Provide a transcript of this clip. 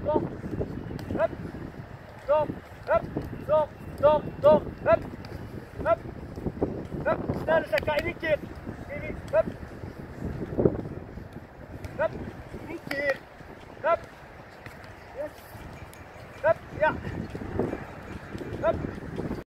stop. Hup. Stop. Hup. Stop. Stop. Stop. Hup. Hup. Hup. Sneller Zaka, in één keer. Hup. Hup. In één keer. Hup. Yes. Hup. Ja.